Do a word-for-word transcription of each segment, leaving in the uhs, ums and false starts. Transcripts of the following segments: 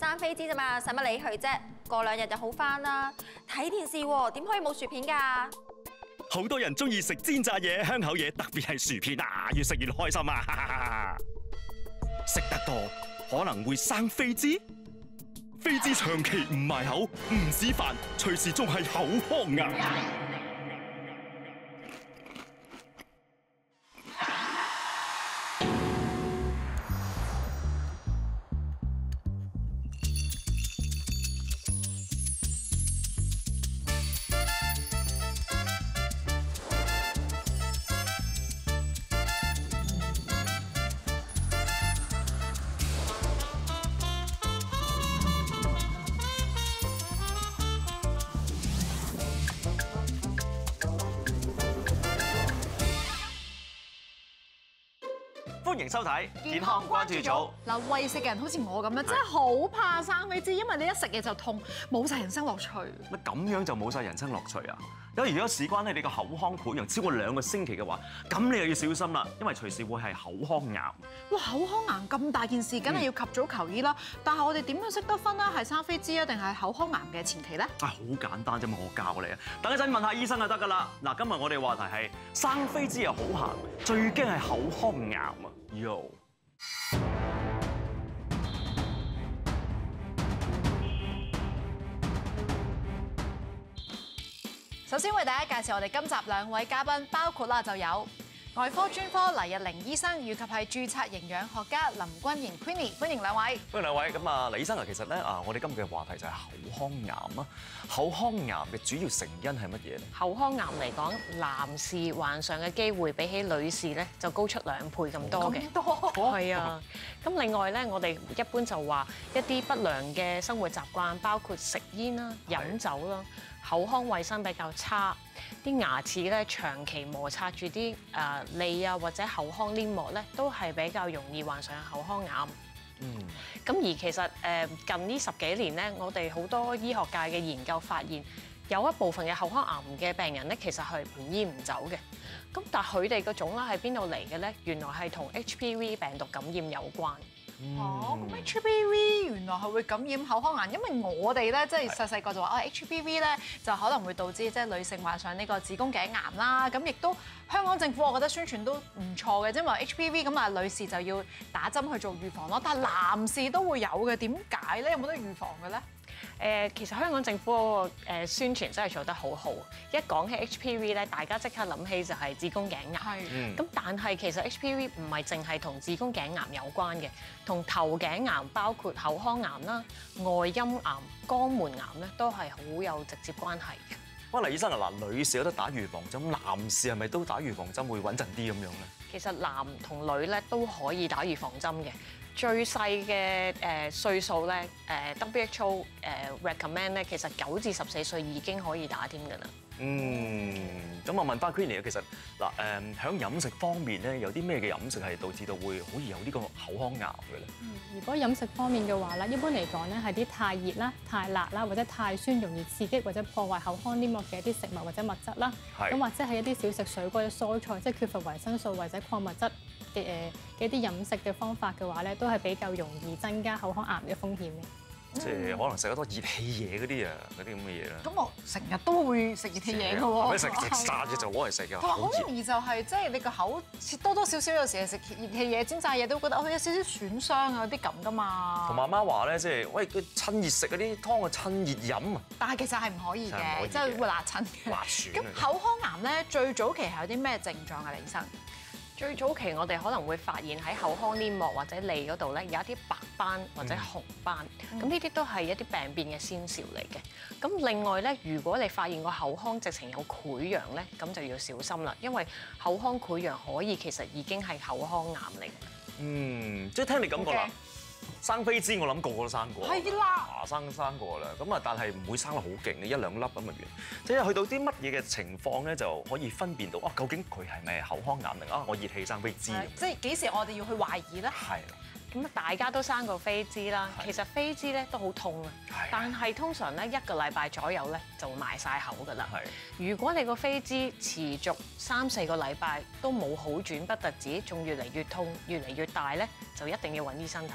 生飛滋啫嘛，使乜理佢啫？過兩日就好返啦。睇電視喎，點可以冇薯片㗎？ 好多人中意食煎炸嘢、香口嘢，特別係薯片啊，越食越開心啊！哈哈哈哈食得多可能會生飛滋，飛滋長期唔埋口，唔止煩，隨時仲係口腔癌。歡迎收睇健康關注組。 嗱，餵食嘅人好似我咁樣，真係好怕生飛滋，因為你一食嘢就痛，冇晒人生樂趣。 乜咁樣就冇晒人生樂趣啊？因為如果事關係你個口腔潰瘍超過兩個星期嘅話，咁你又要小心啦，因為隨時會係口腔癌。 哇，口腔癌咁大件事，梗係要及早求醫啦。嗯、但係我哋點樣識得分啦？係生飛滋啊，定係口腔癌嘅前期咧？ 啊，好簡單啫嘛，我教你啊。等一陣問下醫生就得㗎啦。嗱，今日我哋話題係生飛滋又好閒，最驚係口腔癌啊！Yo。 首先為大家介紹我哋今集兩位嘉賓，包括啦就有外科專科黎日玲醫生，以及係註冊營養學家林君賢 Queenie， 歡迎兩位。 歡迎兩位。咁啊，黎醫生啊，其實咧啊，我哋今日嘅話題就係口腔癌啊。口腔癌嘅主要成因係乜嘢咧？ 口腔癌嚟講，男士患上嘅機會比起女士咧就高出兩倍咁多嘅。 咁多？ 係啊。咁另外咧，我哋一般就話一啲不良嘅生活習慣，包括食煙啦、飲酒啦。口腔衛生比較差，啲牙齒咧長期摩擦住啲誒脷啊或者口腔黏膜咧，都係比較容易患上口腔癌。嗯。咁而其實誒近呢十幾年咧，我哋好多醫學界嘅研究發現，有一部分嘅口腔癌嘅病人咧，其實係唔醫唔走嘅。咁但係佢哋個種啦喺邊度嚟嘅咧？原來係同 H P V 病毒感染有關。 哦，咁 H P V 原來係會感染口腔癌，因為我哋咧即係細細個就話啊 H P V 咧就可能會導致即係女性患上呢個子宮頸癌啦。咁亦都香港政府我覺得宣傳都唔錯嘅，因為 H P V 咁啊女士就要打針去做預防咯，但係男士都會有嘅，點解咧？有冇得預防嘅咧？ 誒，其實香港政府嗰個誒宣傳真係做得好好。一講起 H P V 咧，大家即刻諗起就係子宮頸癌。係。咁但係其實 H P V 唔係淨係同子宮頸癌有關嘅，同頭頸癌包括口腔癌啦、外陰癌、肛門癌咧，都係好有直接關係嘅。 喂，黎醫生啊，嗱，女士有得打預防針，男士係咪都打預防針會穩陣啲咁樣咧？ 其實男同女咧都可以打預防針嘅。最細嘅誒歲數咧，誒 W H O 誒 recommend 咧，其實九至十四歲已經可以打添㗎啦。 嗯，咁我問翻 Queenie 啊，其實嗱誒喺飲食方面咧，有啲咩嘅飲食係導致到會好易有呢個口腔癌嘅咧？ 嗯，如果飲食方面嘅話咧，一般嚟講咧係啲太熱啦、太辣啦，或者太酸，容易刺激或者破壞口腔黏膜嘅一啲食物或者物質啦。係。咁或者係一啲少食水果嘅蔬菜，即係缺乏維生素或者礦物質嘅誒嘅一啲飲食嘅方法嘅話咧，都係比較容易增加口腔癌嘅風險嘅。 即係可能食得多熱氣嘢嗰啲啊，嗰啲咁嘅嘢啦。 咁我成日都會食熱氣嘢嘅喎。 食食炸嘢就攞嚟食㗎。 同埋好容易就係即係你個口切多多少少，有時係食熱氣嘢、煎炸嘢都覺得哦有少少損傷啊，有啲咁㗎嘛。 同媽媽話咧，即係喂佢趁熱食嗰啲湯啊，趁熱飲啊。 但係其實係唔可以嘅，即係會辣親嘅。 辣損。 咁口腔癌咧最早期係有啲咩症狀啊，李醫生？ 最早期我哋可能會發現喺口腔黏膜或者脷嗰度咧有一啲白斑或者紅斑，咁呢啲都係一啲病變嘅先兆嚟嘅。咁另外咧，如果你發現個口腔直情有潰瘍咧，咁就要小心啦，因為口腔潰瘍可以其實已經係口腔癌嚟嘅。 嗯，即係聽你咁講啦。生飛滋我諗個個都生過， 係啦， 牙生生過啦。咁啊，但係唔會生得好勁嘅，一兩粒咁嘅完。即係去到啲乜嘢嘅情況咧，就可以分辨到啊，究竟佢係咪口腔癌定啊我熱氣生飛滋？ 即係幾時我哋要去懷疑咧？ 係啦。 咁大家都生過飛滋啦，其實飛滋咧都好痛啊，但係通常咧一個禮拜左右咧就會埋晒口㗎啦。如果你個飛滋持續三四個禮拜都冇好轉，不特止，仲越嚟越痛、越嚟越大咧，就一定要揾醫生睇啦。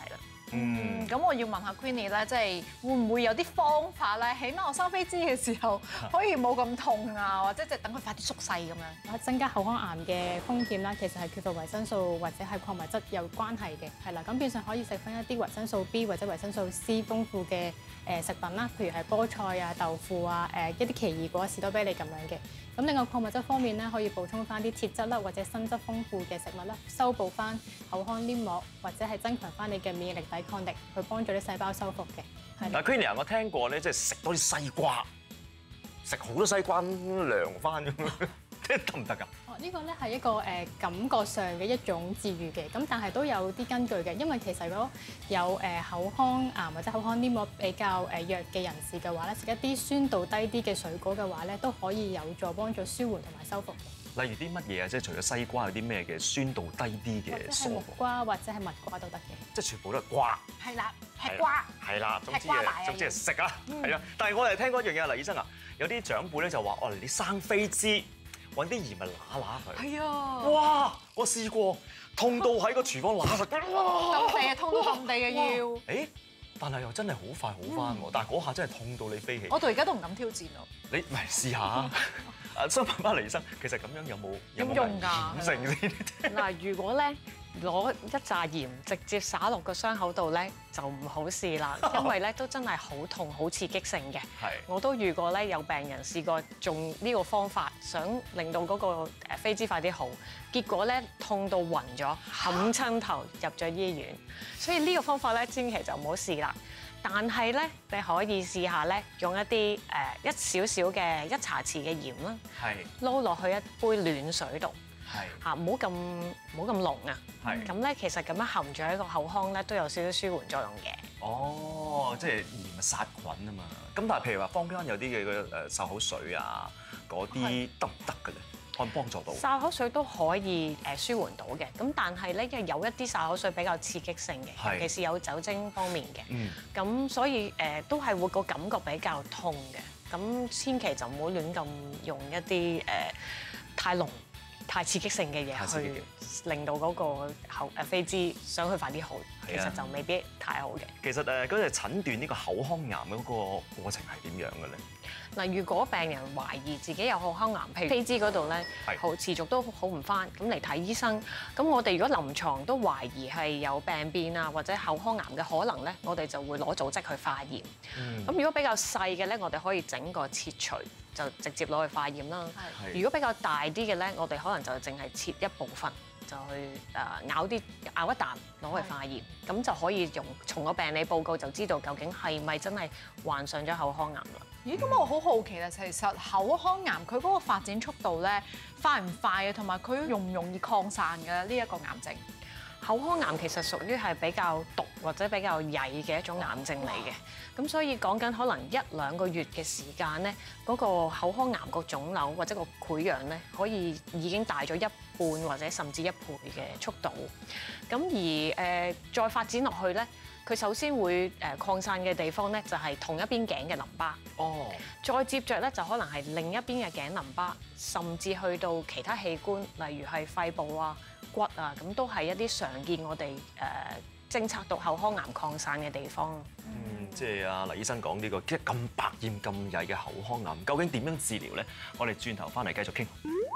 嗯，咁我要問下 Queenie 咧，即係會唔會有啲方法咧，起碼我生飛滋嘅時候可以冇咁痛啊，或者即係等佢快啲縮細咁樣。 增加口腔癌嘅風險啦，其實係缺乏維生素或者係礦物質有關係嘅，係啦。咁變相可以食翻一啲維生素 B 或者維生素 C 豐富嘅誒食品啦，譬如係菠菜啊、豆腐啊、誒一啲奇異果、士多啤梨咁樣嘅。咁另外礦物質方面咧，可以補充翻啲鐵質啦，或者鋅質豐富嘅食物啦，修補翻口腔黏膜，或者係增強翻你嘅免疫力抵抗力，去幫助啲細胞修復嘅。 嗱 Queenie 我聽過咧，即係食多啲西瓜，食好多西瓜涼翻咁樣，即係得唔得㗎？ 哦，呢個咧係一個誒感覺上嘅一種治癒嘅，咁但係都有啲根據嘅，因為其實如果有誒口腔癌或者口腔黏膜比較誒弱嘅人士嘅話咧，食一啲酸度低啲嘅水果嘅話咧，都可以有助幫助舒緩同埋修復嘅。 例如啲乜嘢啊？即係除咗西瓜，有啲咩嘅酸度低啲嘅蔬木瓜或者係蜜瓜都得嘅。 即係全部都係瓜。 係啦，吃瓜。 係啦，總之吃瓜奶啊， 總之係食啊，係啊。但係我哋聽過一樣嘢啊，黎醫生啊，有啲長輩咧就話：哦，你生飛滋，揾啲鹽咪揦揦佢。係啊。哇！我試過，痛到喺個廚房揦實。 咁地啊，痛到咁地嘅要。 誒，但係又真係好快好翻喎。但係嗰下真係痛到你飛起。 我到而家都唔敢挑戰咯。 你咪試下。啊，想問翻黎醫生，其實咁樣有冇有冇用㗎？ 險性先？ 嗱，如果咧攞一紮鹽直接灑落個傷口度咧，就唔好試啦，因為咧都真係好痛、好刺激性嘅。係，我都遇過咧有病人試過用呢個方法，想令到嗰個誒飛滋快啲好，結果咧痛到暈咗，冚親頭入咗醫院。所以呢個方法咧，千祈就唔好試啦。但係咧，你可以試下咧，用一啲誒一少少嘅一茶匙嘅鹽啦，撈落去一杯暖水度，嚇唔好咁唔好咁濃啊。咁咧其實咁樣含住喺個口腔咧，都有少少舒緩作用嘅。 哦，即係鹽殺菌啊嘛。咁但係譬如話坊間有啲嘅誒漱口水啊，嗰啲得唔得嘅咧？可以幫助到。漱口水都可以誒舒緩到嘅，咁但係咧，因為有一啲漱口水比較刺激性嘅，尤其是有酒精方面嘅，咁、嗯、所以誒都係會個感覺比較痛嘅，咁千祈就唔好亂咁用一啲誒太濃、太刺激性嘅嘢去令到嗰個口誒飛滋想去快啲好，其實就未必太好嘅。 其實誒嗰隻診斷呢個口腔癌嗰個過程係點樣嘅咧？ 嗱，如果病人懷疑自己有口腔癌，譬如飛滋嗰度咧，好持續都好唔返，咁嚟睇醫生，咁我哋如果臨床都懷疑係有病變啊，或者口腔癌嘅可能咧，我哋就會攞組織去化驗。咁、嗯、如果比較細嘅咧，我哋可以整個切除，就直接攞去化驗啦。如果比較大啲嘅咧，我哋可能就淨係切一部分，就去誒咬啲咬一啖攞去化驗，咁就可以用從個病理報告就知道究竟係咪真係患上咗口腔癌啦。 咦，咁我好好奇啦，其實口腔癌佢嗰個發展速度咧快唔快啊？同埋佢容唔容易擴散嘅呢一個癌症？ 口腔癌其實屬於係比較毒或者比較曳嘅一種癌症嚟嘅，咁所以講緊可能一兩個月嘅時間咧，嗰個口腔癌個腫瘤或者個潰瘍咧，可以已經大咗一半或者甚至一倍嘅速度。咁而誒再發展落去咧，佢首先會誒擴散嘅地方咧就係同一邊頸嘅淋巴。哦。再接着咧就可能係另一邊嘅頸淋巴，甚至去到其他器官，例如係肺部啊、骨啊，咁都係一啲常見我哋誒偵測到口腔癌擴散嘅地方。 嗯，即係阿黎醫生講呢個即係咁百厭咁曳嘅口腔癌，究竟點樣治療咧？我哋轉頭翻嚟繼續傾。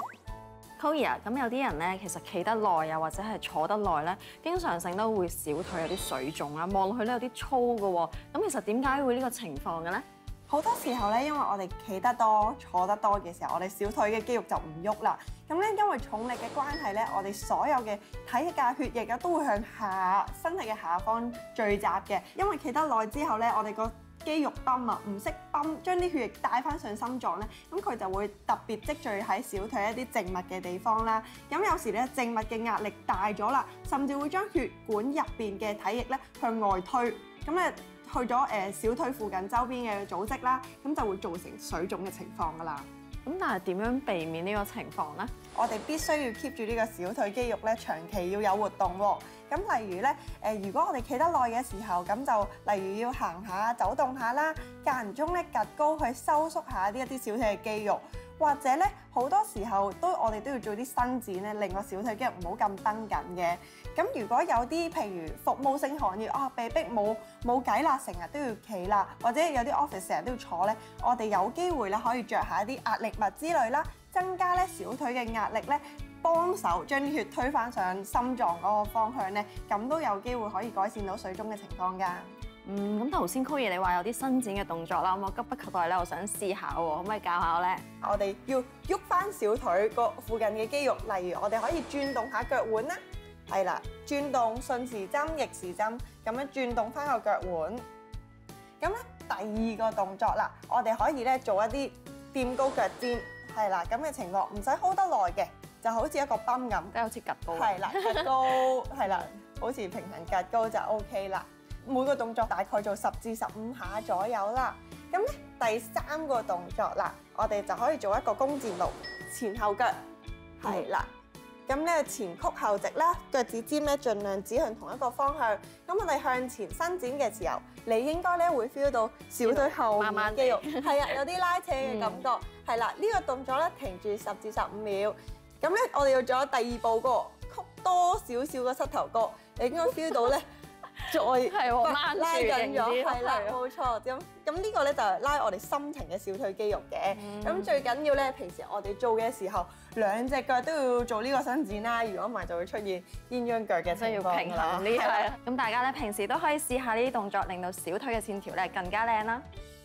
Koey啊，咁有啲人咧，其實企得耐啊，或者係坐得耐咧，經常性都會小腿有啲水腫啊，望落去咧有啲粗嘅喎。咁其實點解會呢個情況嘅咧？ 好多時候咧，因為我哋企得多、坐得多嘅時候，我哋小腿嘅肌肉就唔喐啦。咁咧，因為重力嘅關係咧，我哋所有嘅體液啊、血液啊都會向下身體嘅下方聚集嘅。因為企得耐之後咧，我哋個肌肉泵啊，唔識泵，將啲血液帶翻上心臟咧，咁佢就會特別積聚喺小腿一啲靜脈嘅地方啦。咁有時咧，靜脈嘅壓力大咗啦，甚至會將血管入邊嘅體液咧向外推，咁咧去咗誒小腿附近周邊嘅組織啦，咁就會造成水腫嘅情況噶啦。 咁但係點樣避免呢個情況咧？ 我哋必須要 keep 住呢個小腿肌肉咧，長期要有活動喎。咁例如咧，誒如果我哋企得耐嘅時候，咁就例如要行下、走動下啦，間唔中咧趌高去收縮下呢一啲小腿嘅肌肉， 或者咧好多時候都我哋都要做啲伸展咧，令個小腿肌肉唔好咁繃緊嘅。咁如果有啲譬如服務性行業啊，被逼冇冇計啦，成日都要企啦，或者有啲 office 成日都要坐咧，我哋有機會咧可以着下一啲壓力襪之類啦，增加咧小腿嘅壓力咧，幫手將啲血推返上心臟嗰個方向咧，咁都有機會可以改善到水腫嘅情況㗎。 嗯，咁頭先 Chloe 你話有啲伸展嘅動作啦，咁我急不及待咧，我想試下喎，可唔可以教下我咧？ 我哋要喐翻小腿個附近嘅肌肉，例如我哋可以轉動下腳腕啦，係啦，轉動順時針、逆時針咁樣轉動翻個腳腕。咁咧第二個動作啦，我哋可以咧做一啲墊高腳尖，係啦，咁嘅情況唔使 hold 得耐嘅，就好似一個泵咁， 即係好似趌高。 係啦，趌高係啦，好似平衡趌高就 OK 啦。每個動作大概做十至十五下左右啦。咁咧第三個動作啦，我哋就可以做一個弓箭路，前後腳，係啦。咁咧前曲後直啦，腳趾尖咧盡量指向同一個方向。咁我哋向前伸展嘅時候，你應該咧會 feel 到小腿後面肌肉係啊有啲拉扯嘅感覺。係啦，呢個動作咧停住十至十五秒。咁咧我哋要做第二步個曲多少少個膝頭哥，你應該 feel 到咧。再係喎， 拉拉緊咗，係啦，冇錯。咁咁呢個咧就係拉我哋深層嘅小腿肌肉嘅。咁最緊要咧，平時我哋做嘅時候，兩隻腳都要做呢個伸展啦。如果唔係，就會出現鴛鴦腳嘅情況。 要平衡呢係啦。咁大家咧平時都可以試下呢啲動作，令到小腿嘅線條咧更加靚啦。